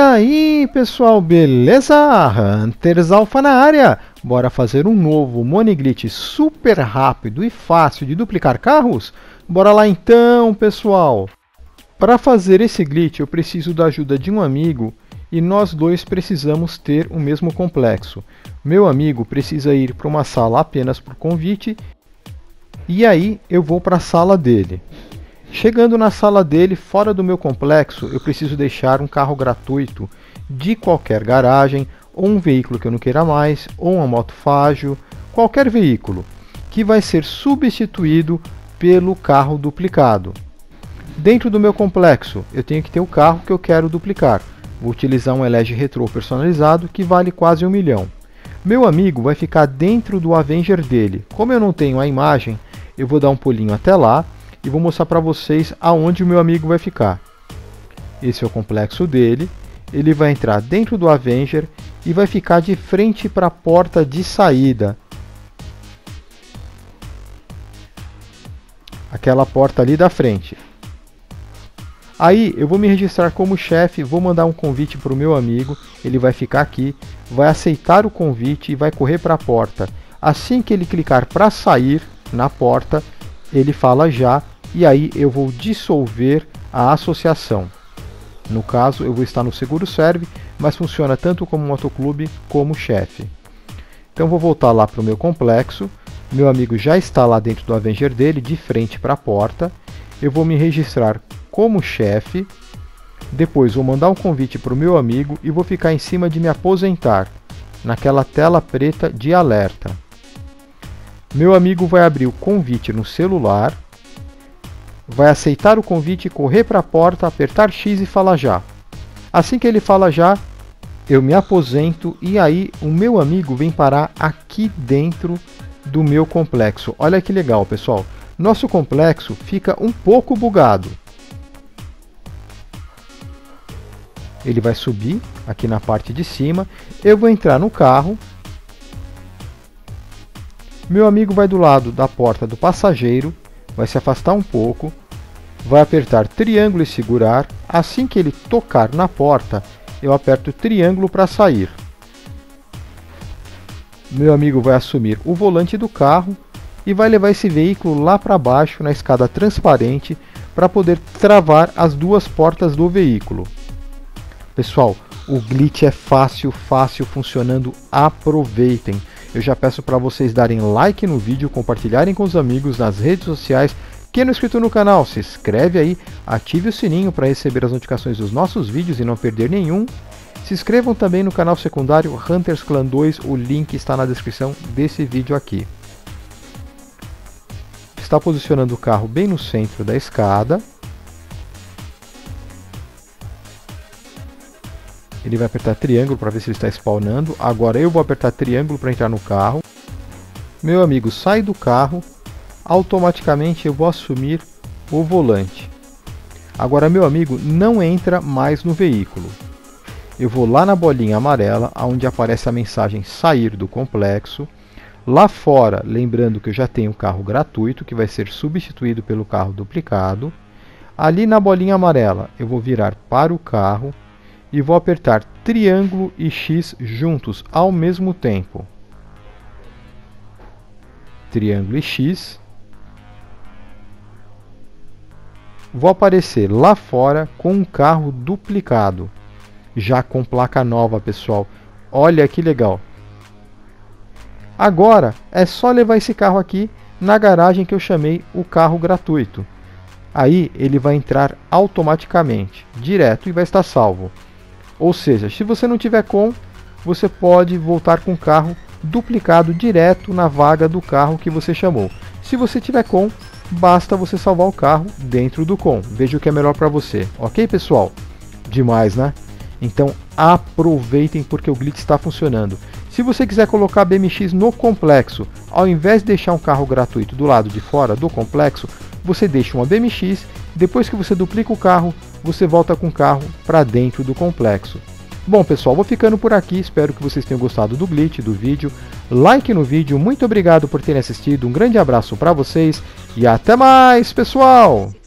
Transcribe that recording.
aí pessoal, beleza? Hunters Alpha na área! Bora fazer um novo Money Glitch super rápido e fácil de duplicar carros? Bora lá então pessoal! Para fazer esse glitch eu preciso da ajuda de um amigo e nós dois precisamos ter o mesmo complexo. Meu amigo precisa ir para uma sala apenas por convite e aí eu vou para a sala dele. Chegando na sala dele, fora do meu complexo, eu preciso deixar um carro gratuito de qualquer garagem, ou um veículo que eu não queira mais, ou uma moto Fágio, qualquer veículo, que vai ser substituído pelo carro duplicado. Dentro do meu complexo, eu tenho que ter o carro que eu quero duplicar. Vou utilizar um Elege Retro personalizado que vale quase 1 milhão. Meu amigo vai ficar dentro do Avenger dele. Como eu não tenho a imagem, eu vou dar um pulinho até lá e vou mostrar para vocês aonde o meu amigo vai ficar. Esse é o complexo dele. Ele vai entrar dentro do Avenger e vai ficar de frente para a porta de saída. Aquela porta ali da frente. Aí eu vou me registrar como chefe, vou mandar um convite para o meu amigo. Ele vai ficar aqui, vai aceitar o convite e vai correr para a porta. Assim que ele clicar para sair na porta, ele fala já, e aí eu vou dissolver a associação. No caso, eu vou estar no Seguro Serve, mas funciona tanto como motoclube como chefe. Então vou voltar lá para o meu complexo. Meu amigo já está lá dentro do Avenger dele, de frente para a porta. Eu vou me registrar como chefe. Depois vou mandar um convite para o meu amigo e vou ficar em cima de me aposentar, naquela tela preta de alerta. Meu amigo vai abrir o convite no celular, vai aceitar o convite, correr para a porta, apertar X e falar já. Assim que ele fala já, eu me aposento e aí o meu amigo vem parar aqui dentro do meu complexo. Olha que legal, pessoal. Nosso complexo fica um pouco bugado. Ele vai subir aqui na parte de cima, eu vou entrar no carro. Meu amigo vai do lado da porta do passageiro, vai se afastar um pouco, vai apertar triângulo e segurar. Assim que ele tocar na porta, eu aperto triângulo para sair. Meu amigo vai assumir o volante do carro e vai levar esse veículo lá para baixo na escada transparente para poder travar as duas portas do veículo. Pessoal, o glitch é fácil funcionando, aproveitem. Eu já peço para vocês darem like no vídeo, compartilharem com os amigos nas redes sociais. Quem não é inscrito no canal, se inscreve aí, ative o sininho para receber as notificações dos nossos vídeos e não perder nenhum. Se inscrevam também no canal secundário Hunters Clan 2, o link está na descrição desse vídeo aqui. Está posicionando o carro bem no centro da escada. Ele vai apertar triângulo para ver se ele está spawnando. Agora eu vou apertar triângulo para entrar no carro. Meu amigo sai do carro. Automaticamente eu vou assumir o volante. Agora meu amigo não entra mais no veículo. Eu vou lá na bolinha amarela, onde aparece a mensagem sair do complexo. Lá fora, lembrando que eu já tenho o carro gratuito, que vai ser substituído pelo carro duplicado. Ali na bolinha amarela eu vou virar para o carro e vou apertar triângulo e X juntos ao mesmo tempo. Triângulo e X. Vou aparecer lá fora com um carro duplicado, já com placa nova, pessoal. Olha que legal. Agora é só levar esse carro aqui na garagem que eu chamei o carro gratuito. Aí ele vai entrar automaticamente, direto, e vai estar salvo. Ou seja, se você não tiver com, você pode voltar com o carro duplicado direto na vaga do carro que você chamou. Se você tiver com, basta você salvar o carro dentro do com. Veja o que é melhor para você. Ok, pessoal? Demais, né? Então aproveitem porque o glitch está funcionando. Se você quiser colocar BMX no complexo, ao invés de deixar um carro gratuito do lado de fora do complexo, você deixa uma BMX, depois que você duplica o carro, você volta com o carro para dentro do complexo. Bom pessoal, vou ficando por aqui, espero que vocês tenham gostado do glitch, do vídeo. Like no vídeo, muito obrigado por terem assistido, um grande abraço para vocês e até mais pessoal!